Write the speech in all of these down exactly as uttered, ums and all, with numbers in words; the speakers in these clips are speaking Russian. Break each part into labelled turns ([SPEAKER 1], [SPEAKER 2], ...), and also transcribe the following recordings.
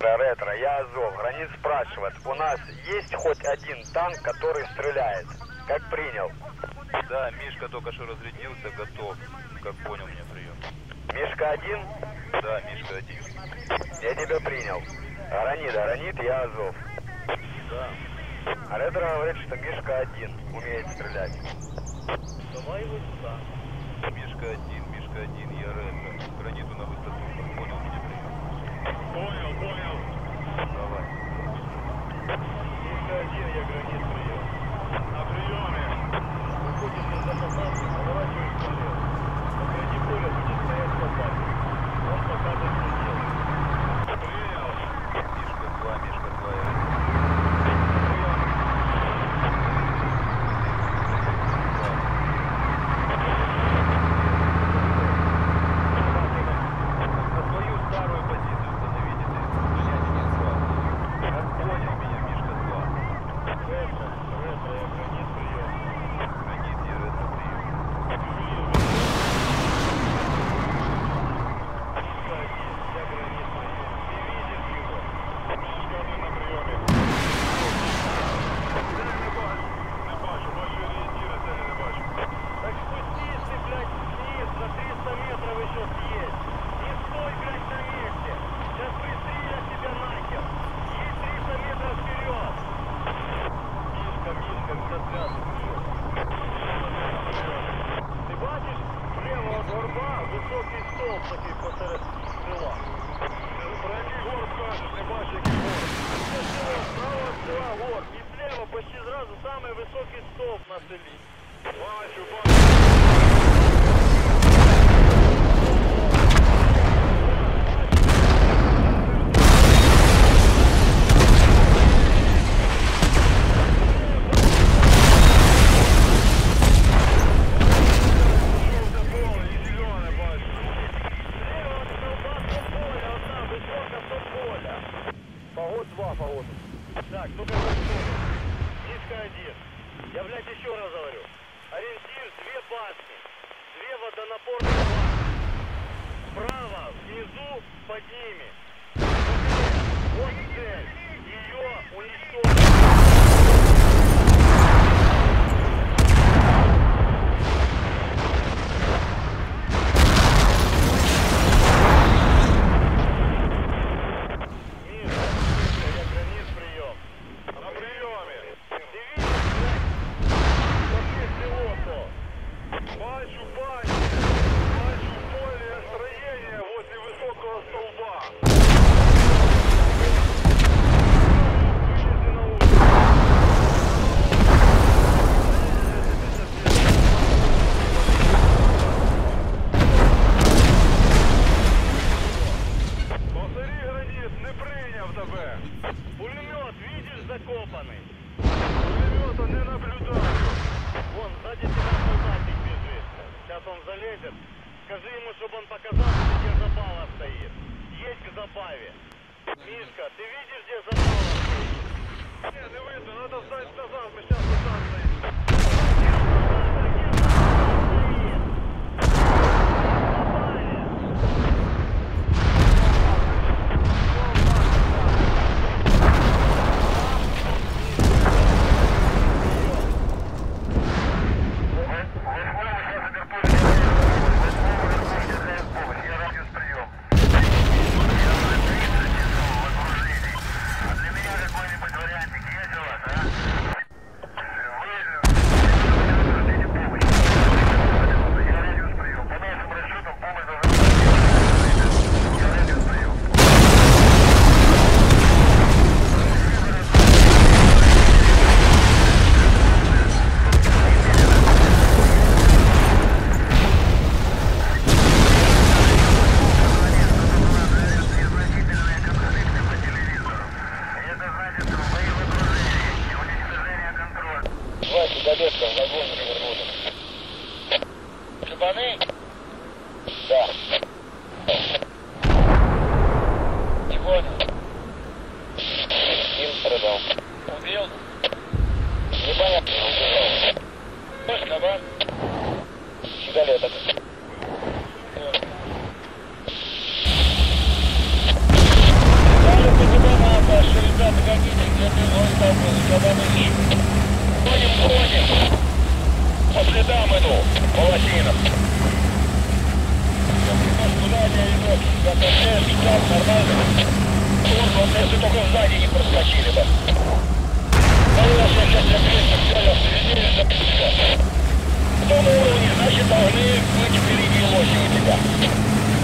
[SPEAKER 1] Ретро, я Азов. Гранит спрашивает, у нас есть хоть один танк, который стреляет? Как принял?
[SPEAKER 2] Да, Мишка только что разрядился, готов. Как понял меня прием.
[SPEAKER 1] Мишка один?
[SPEAKER 2] Да, Мишка один.
[SPEAKER 1] Я тебя принял. Гранит, Гранит, я Азов.
[SPEAKER 2] Да.
[SPEAKER 1] А Ретро говорит, что Мишка один умеет стрелять.
[SPEAKER 2] Давай его сюда. Мишка один, Мишка один, я Ретро. Граниту на высоту. Как понял меня прием.
[SPEAKER 1] Понял, понял.
[SPEAKER 2] Давай.
[SPEAKER 1] Мишка один, я Гранит прием. На приеме. Выходишь из запасанки, поворачиваешь налево. Посреди поля будет стоять солдат. Он покажет, что делать. Принял.
[SPEAKER 2] Мишка два, Мишка два, я Ретро.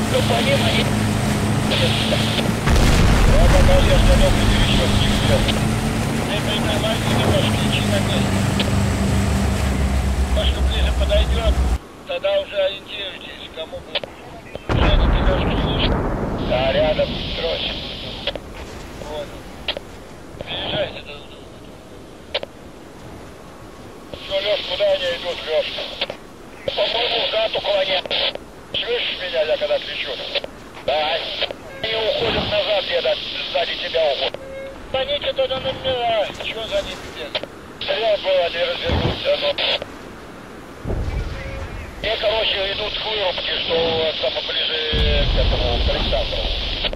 [SPEAKER 1] Ну, помимо них... Я пока я остановку пересчет не взял. Ты прикрывайся немножко, ищи на месте. Немножко ближе подойдет, тогда уже ориентируйтесь, кому будет. Женя, ты Лёшку слышишь? Да, рядом, строчь. Вот. Приезжайте друг к другу. Что, Лёш, куда они идут, Лёш? По-моему, в хату клонят. Слышишь меня, я когда кричу? Да. Они уходят назад, где-то сзади тебя уходят. Звоните туда на номера. Чего за ними бегать? Стрелял было, они развернутся, но... Те, короче, идут к вырубке, что самое ближе к этому, к Александру.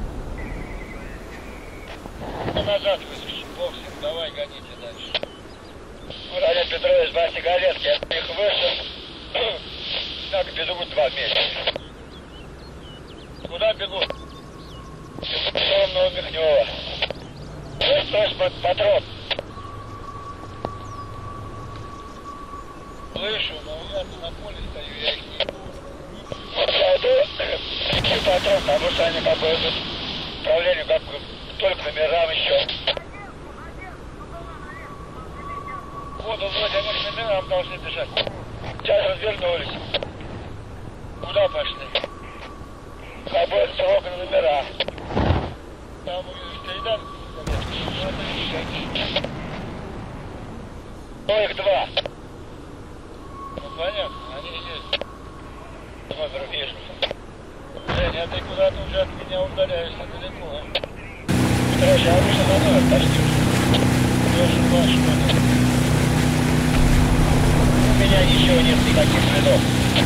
[SPEAKER 1] Назад выскочим, бог с ним, давай гоните дальше. Владимир Петрович, два сигаретки, я их вышел. Так, бегут два вместе. Куда бегут? В сторону Михнева. Слышь, патрон. Слышу, но я на поле стою, я их не буду. Я иду, и патрон, потому что они как бы идут в управлению, как бы только номерам еще. Вот, вроде они к номерам должны бежать. Сейчас развернулись. Куда пошли? Как бы срок на номера. Там передан. Ну, их два. Ну, понятно, они есть. Номер вижу. Женя, а ты куда-то уже от меня удаляешься далеко, а? Короче, а вы что на номер почтишь? Леша, ваш номер. У меня ничего нет, никаких следов.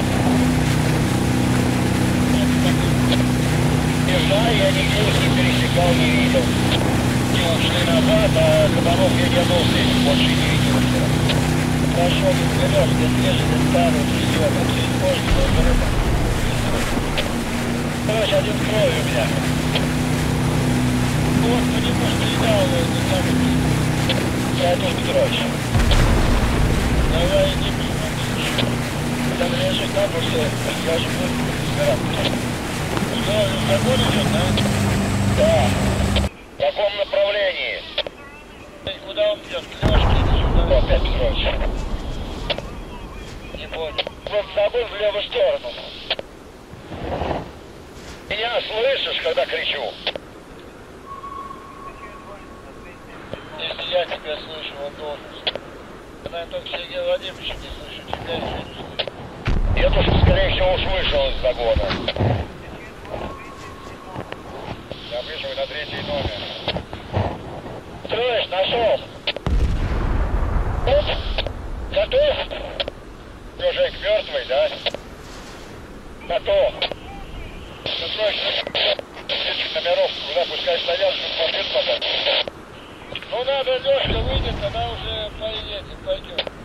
[SPEAKER 1] Не знаю, я нигде их не пересекал, не видел. Не ушли назад, а кабанов я не был здесь, больше не видел вчера. Хорошо, ты берешь, ты свежий, ты старый, ты все, а чуть позже, но это... Короче, один кровь у меня. Вот, по нему стрелял, это самый... Ратуш Петрович. Давай, иди, посмотри. Там лежит на бурсе, я же буду разбираться. Что, закон идет, да? Да. В каком направлении? Куда он идет? К Лёшке или сюда? Опять Петрович. Не понял. Вот забыл в левую сторону. Меня слышишь, когда кричу? Если я тебя слышу, он должен слышать. Наверное, только Сергей Владимирович не слышу, тебя еще не слышу. Я тоже, скорее всего, уж вышел из загона. Я вышел на третий номер. Строишь, нашел. Оп. Готов? Лёшек мертвый, да? Готов. Ну, срочно. Десять номеров, куда пускай стоят, чтобы побед подать. Ну, надо, Лёшка выйдет, тогда уже поедем, пойдем.